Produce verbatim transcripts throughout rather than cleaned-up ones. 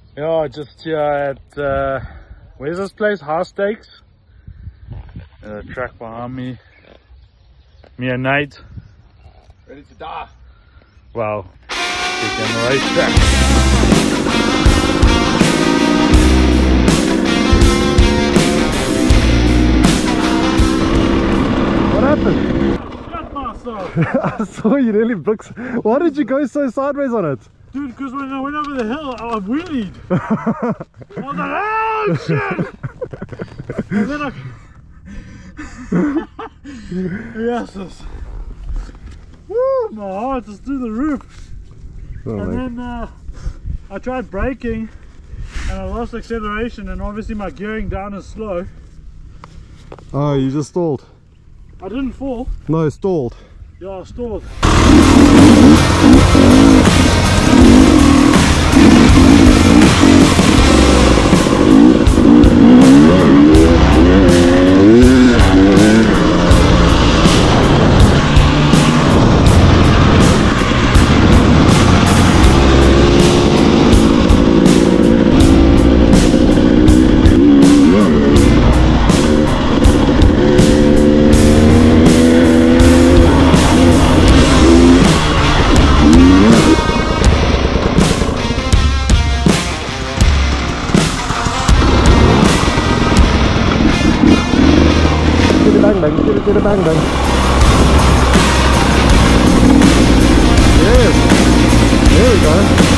Yeah, just here at, uh, where's this place? High Stakes. Uh, track behind me. Me and Nate. Ready to die. Well, speaking on the racetrack. What happened? Shut myself. I saw you nearly bricks. Why did you go so sideways on it? Dude, because when I went over the hill, I wheelied. I was like, oh shit! And then I... yes, yes. Woo, my heart is through the roof. Oh, and mate. then uh, I tried braking and I lost acceleration, and obviously my gearing down is slow. Oh, you just stalled. I didn't fall. No, stalled. Yeah, I stalled. Bang bang, bang bang bang. Yes. There we go.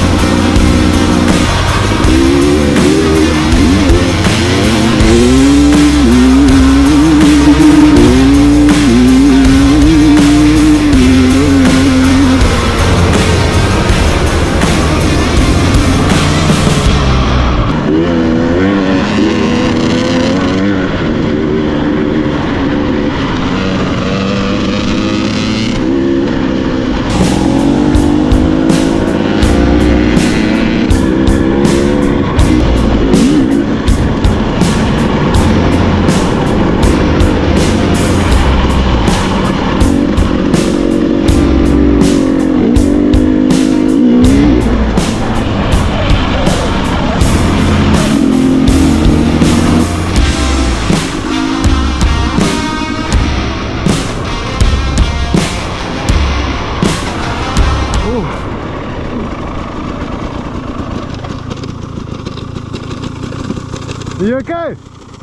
Are you okay?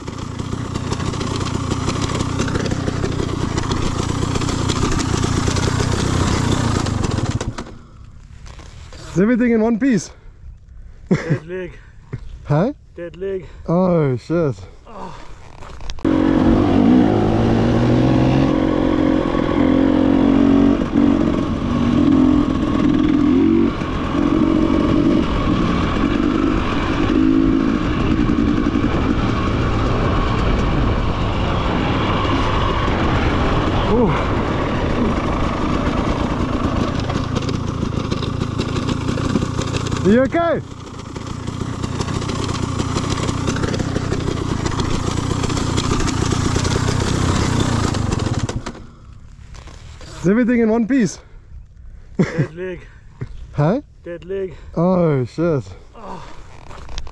Is everything in one piece? Dead leg. Huh? Dead leg. Oh shit. Oh. Are you okay? Is everything in one piece? Dead leg. Huh? Dead leg. Oh shit. Oh.